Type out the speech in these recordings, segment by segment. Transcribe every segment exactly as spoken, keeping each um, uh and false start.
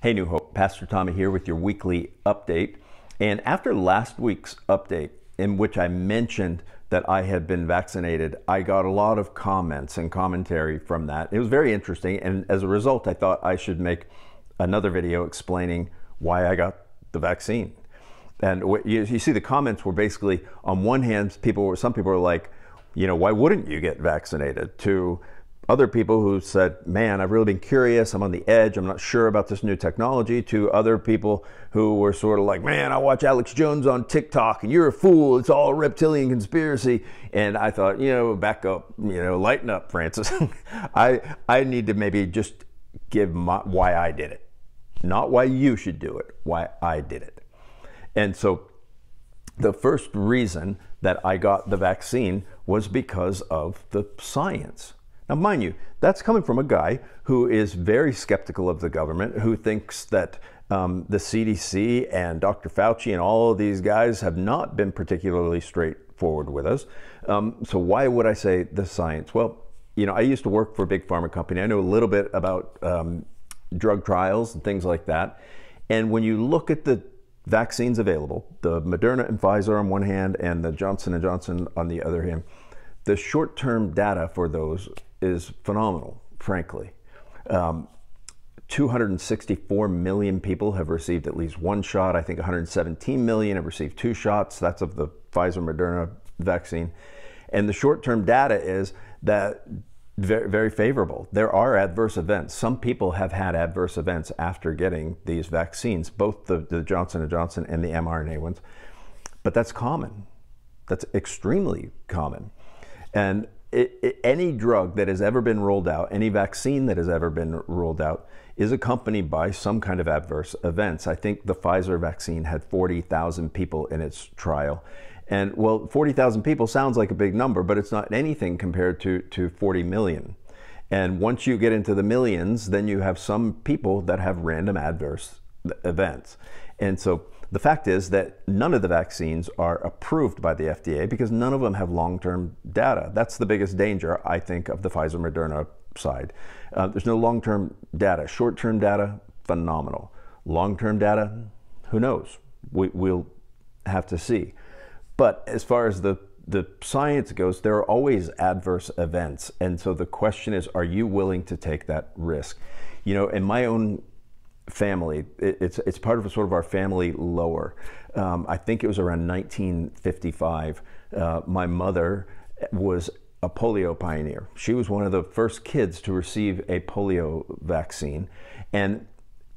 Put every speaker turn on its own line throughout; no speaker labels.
Hey, New Hope, Pastor Tommy here with your weekly update. And after last week's update, in which I mentioned that I had been vaccinated, I got a lot of comments and commentary from that. It was very interesting, and as a result, I thought I should make another video explaining why I got the vaccine. And you, you see the comments were basically, on one hand, people were, some people were like, you know, why wouldn't you get vaccinated? To other people who said, man, I've really been curious, I'm on the edge, I'm not sure about this new technology. To other people who were sort of like, man, I watch Alex Jones on TikTok and you're a fool, it's all a reptilian conspiracy. And I thought, you know, back up, you know, lighten up, Francis. I, I need to maybe just give my, why I did it. Not why you should do it, why I did it. And so the first reason that I got the vaccine was because of the science. Now, mind you, that's coming from a guy who is very skeptical of the government, who thinks that um, the C D C and Doctor Fauci and all of these guys have not been particularly straightforward with us. Um, so why would I say the science? Well, you know, I used to work for a big pharma company. I know a little bit about um, drug trials and things like that. And when you look at the vaccines available, the Moderna and Pfizer on one hand and the Johnson and Johnson on the other hand, the short-term data for those is phenomenal, frankly. Um, two hundred sixty-four million people have received at least one shot. I think one hundred seventeen million have received two shots. That's of the Pfizer Moderna vaccine. And the short-term data is that very, very favorable. There are adverse events. Some people have had adverse events after getting these vaccines, both the, the Johnson and Johnson and the mRNA ones. But that's common. That's extremely common. And It, it, any drug that has ever been rolled out, any vaccine that has ever been rolled out, is accompanied by some kind of adverse events. I think the Pfizer vaccine had forty thousand people in its trial. And well, forty thousand people sounds like a big number, but it's not anything compared to, to forty million. And once you get into the millions, then you have some people that have random adverse events. And so the fact is that none of the vaccines are approved by the F D A because none of them have long-term data. That's the biggest danger, I think, of the Pfizer Moderna side. Uh, there's no long-term data. Short-term data, phenomenal. Long-term data, who knows? We, we'll have to see. But as far as the, the science goes, there are always adverse events. And so the question is, are you willing to take that risk? You know, in my own family, it, it's it's part of a sort of our family lore. Um, I think it was around nineteen fifty-five. Uh, my mother was a polio pioneer. She was one of the first kids to receive a polio vaccine. And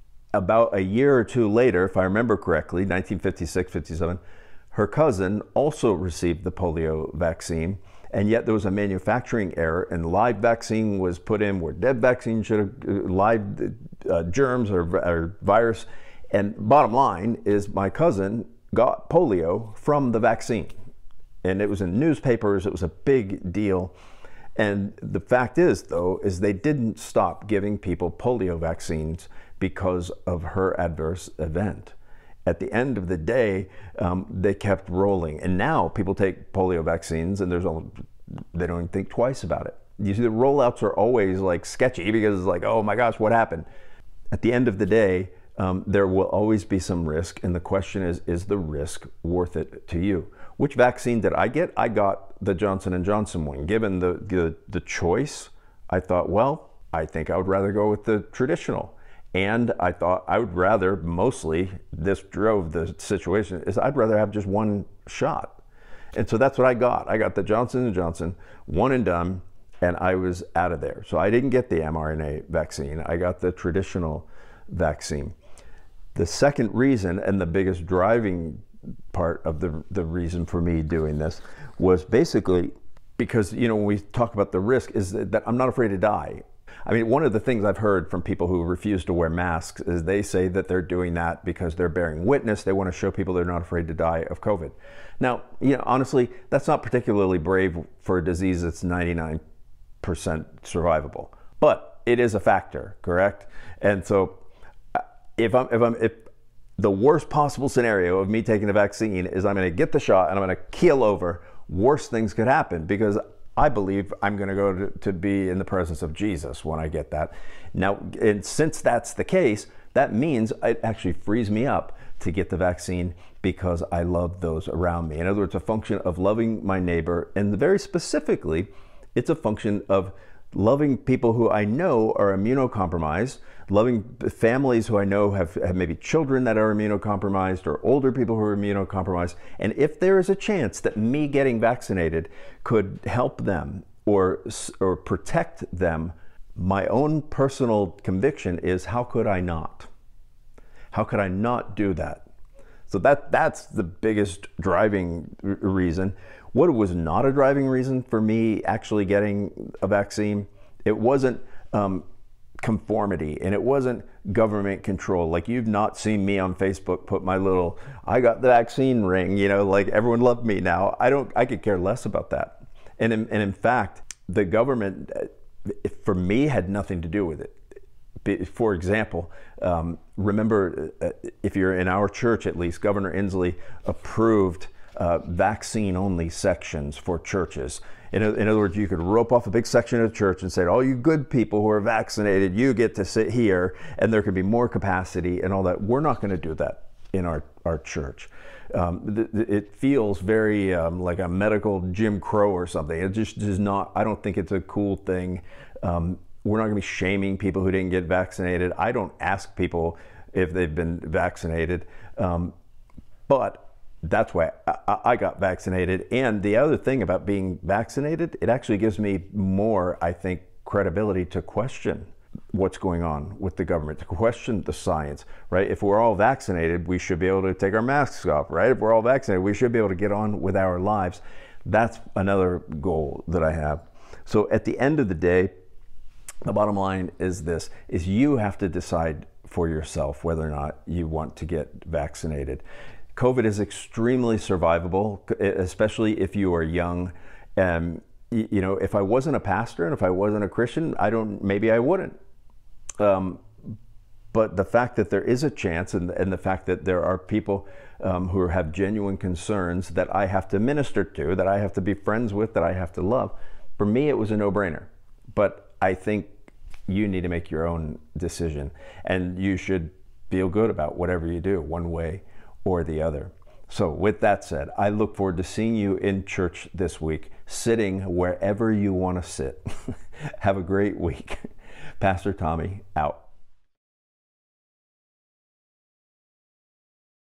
about a year or two later, if I remember correctly, nineteen fifty-six, fifty-seven, her cousin also received the polio vaccine. And yet there was a manufacturing error, and live vaccine was put in where dead vaccine should have, live uh, germs or, or virus. And bottom line is my cousin got polio from the vaccine. And it was in newspapers, it was a big deal. And the fact is, though, is they didn't stop giving people polio vaccines because of her adverse event. At the end of the day, um, they kept rolling. And now people take polio vaccines and there's a, they don't even think twice about it. You see, the rollouts are always like sketchy because it's like, oh my gosh, what happened? At the end of the day, um, there will always be some risk. And the question is, is the risk worth it to you? Which vaccine did I get? I got the Johnson and Johnson one. Given the, the, the choice, I thought, well, I think I would rather go with the traditional. And I thought I would rather, mostly, this drove the situation, is I'd rather have just one shot. And so that's what I got. I got the Johnson and Johnson, one and done, and I was out of there. So I didn't get the mRNA vaccine. I got the traditional vaccine. The second reason, and the biggest driving part of the, the reason for me doing this, was basically because, you know, when we talk about the risk, is that, that I'm not afraid to die. I mean, one of the things I've heard from people who refuse to wear masks is they say that they're doing that because they're bearing witness. They want to show people they're not afraid to die of COVID. Now, you know, honestly, that's not particularly brave for a disease that's ninety-nine percent survivable, but it is a factor, correct? And so if I'm, if I'm, if the worst possible scenario of me taking a vaccine is I'm going to get the shot and I'm going to keel over, worse things could happen because I believe I'm going to go to be in the presence of Jesus when I get that. Now, and since that's the case, that means it actually frees me up to get the vaccine because I love those around me. In other words, a function of loving my neighbor, and very specifically, it's a function of loving people who I know are immunocompromised, loving families who I know have, have maybe children that are immunocompromised or older people who are immunocompromised. And if there is a chance that me getting vaccinated could help them or, or protect them, my own personal conviction is, how could I not? How could I not do that? So that that's the biggest driving reason. What was not a driving reason for me actually getting a vaccine? It wasn't um, conformity, and it wasn't government control. Like, you've not seen me on Facebook put my little "I got the vaccine" ring, you know, like everyone loved me now. I don't. I could care less about that. And in, and in fact, the government, for me, had nothing to do with it. For example, um, remember, uh, if you're in our church at least, Governor Inslee approved uh, vaccine-only sections for churches. In, in other words, you could rope off a big section of the church and say, all you good people who are vaccinated, you get to sit here, and there could be more capacity and all that. We're not going to do that in our, our church. Um, th th it feels very um, like a medical Jim Crow or something. It just is not, I don't think it's a cool thing. Um, We're not going to be shaming people who didn't get vaccinated. I don't ask people if they've been vaccinated, um, but that's why I, I got vaccinated. And the other thing about being vaccinated, it actually gives me more, I think, credibility to question what's going on with the government, to question the science, right? If we're all vaccinated, we should be able to take our masks off, right? If we're all vaccinated, we should be able to get on with our lives. That's another goal that I have. So at the end of the day, the bottom line is this, is you have to decide for yourself whether or not you want to get vaccinated. COVID is extremely survivable, especially if you are young. Um, you know, if I wasn't a pastor and if I wasn't a Christian, I don't, maybe I wouldn't. Um, but the fact that there is a chance, and, and the fact that there are people um, who have genuine concerns that I have to minister to, that I have to be friends with, that I have to love, for me it was a no-brainer. But I think you need to make your own decision, and you should feel good about whatever you do, one way or the other. So with that said, I look forward to seeing you in church this week, sitting wherever you want to sit. Have a great week. Pastor Tommy, out.